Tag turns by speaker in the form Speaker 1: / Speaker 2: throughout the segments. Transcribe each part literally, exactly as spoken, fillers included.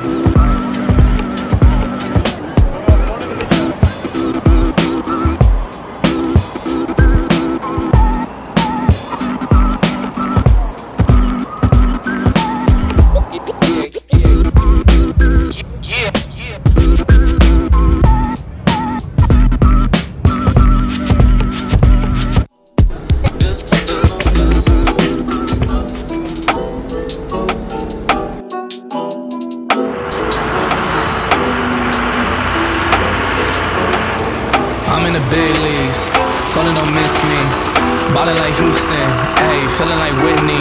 Speaker 1: I'm in the big leagues, told her don't miss me. Ballin' like Houston, ayy, feeling like Whitney.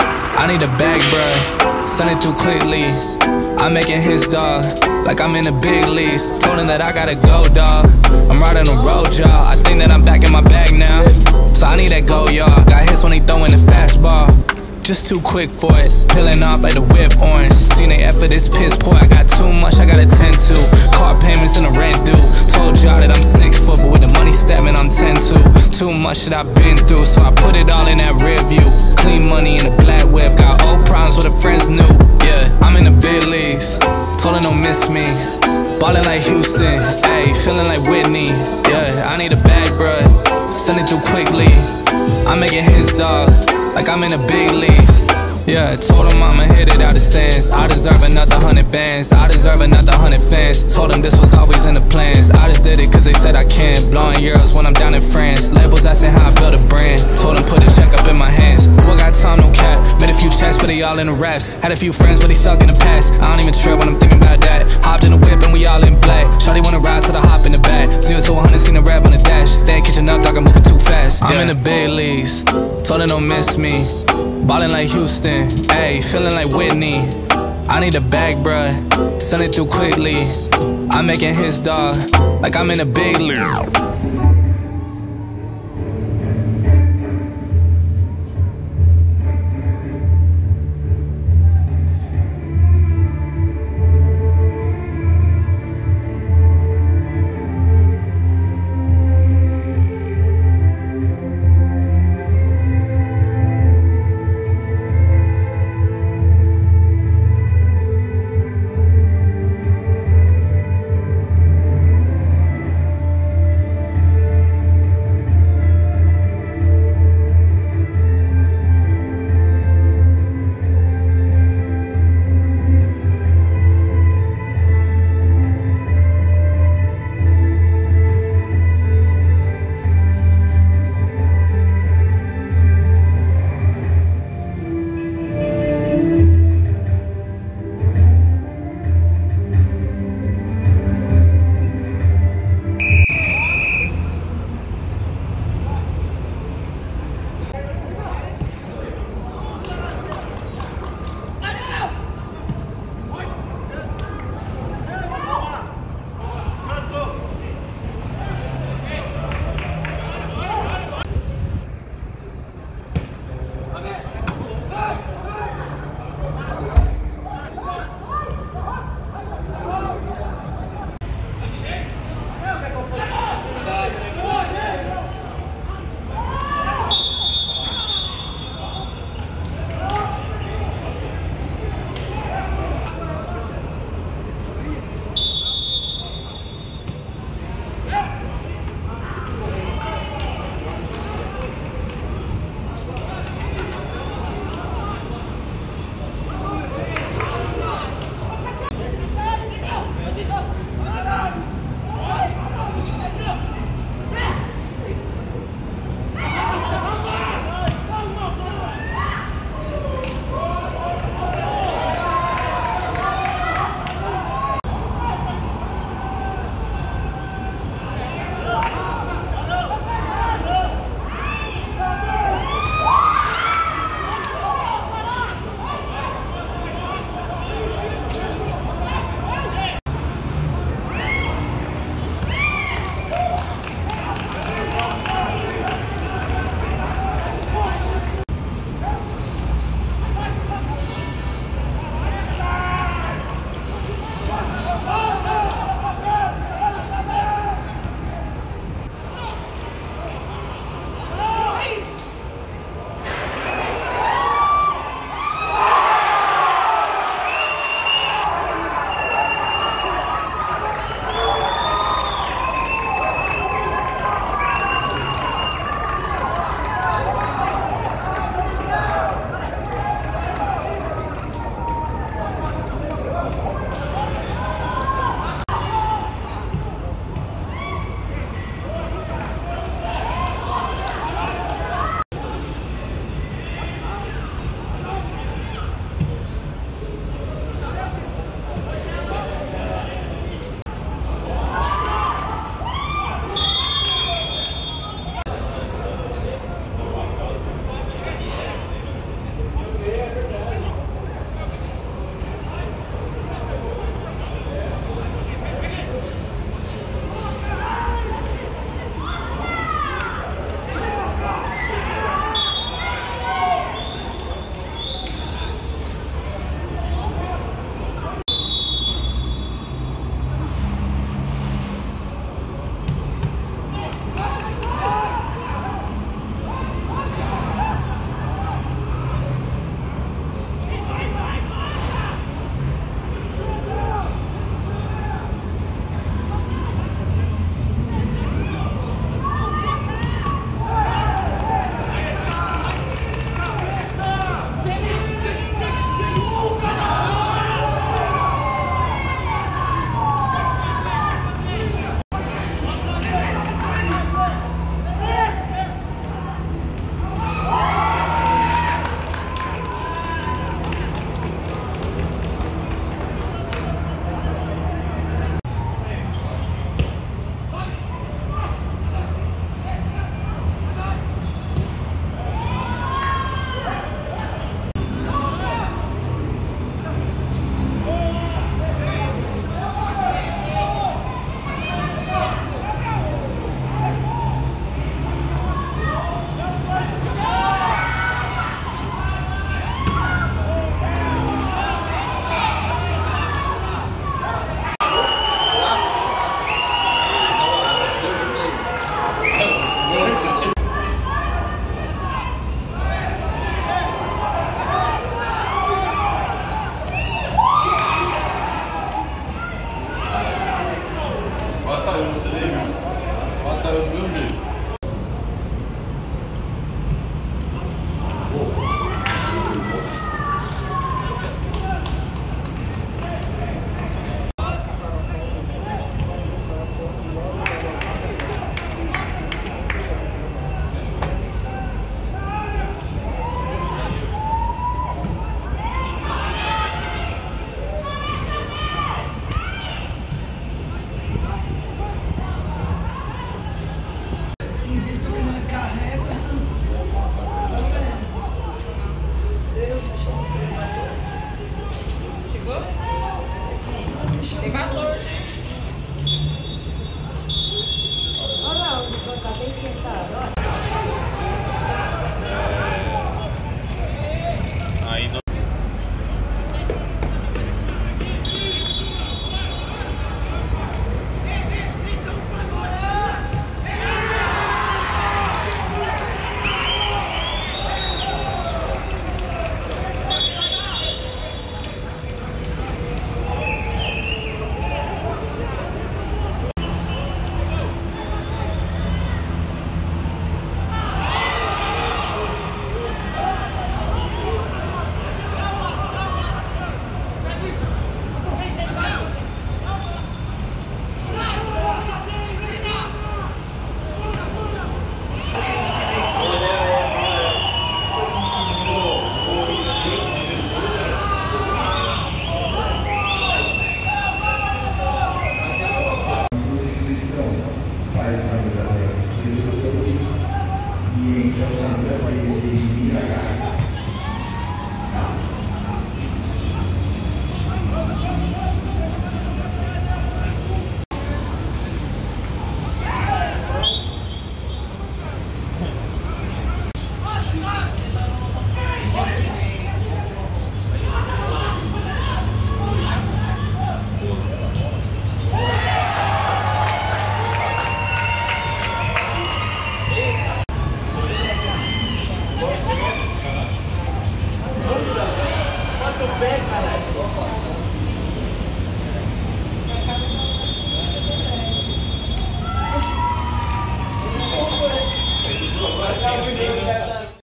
Speaker 1: I need a bag, bruh, send it through quickly. I'm making hits, dog, like I'm in the big leagues. Told him that I gotta go, dog. I'm riding the road, y'all. I think that I'm back in my bag now, so I need that go, y'all. Got hits when he throwing the fastball, just too quick for it. Peeling off like the whip orange. Seen they effort, this piss poor. I got too much I gotta tend to. Car payments and the rent due. Told y'all that I'm six foot, but with the money statement I'm ten to. Too much that I've been through, so I put it all in that rear view. Clean money in a black whip. Got old problems with the friends new. Yeah, I'm in the big leagues. Told her don't miss me. Ballin' like Houston, ayy, feeling like Whitney. Yeah, I need a bag, bruh, send it through quickly. I'm making hits, dog, like I'm in the big leagues. Yeah, told him I'ma hit it out the stands. I deserve another hundred bands, I deserve another hundred fans. Told him this was always in the plans. I just did it cause they said I can. Blowing euros when I'm down in France. Labels asking how I build a brand. Told him put a check up in my hands. Who got time, no cap. Made a few checks but they all in the raps. Had a few friends but they suck in the past. I don't even trip when I'm thinking about that. Hopped in the whip and we all in black. Shawty wanna ride to the hop in the back. Zero to one hundred, seen the rev on the dash. They ain't catching up, dog, I'm moving too fast. I'm in the big leagues, told her don't miss me. Ballin' like Houston, ayy, feeling like Whitney. I need a bag, bruh, send it through quickly. I'm making hits, dog, like I'm in a big league.
Speaker 2: teu pé, caralho.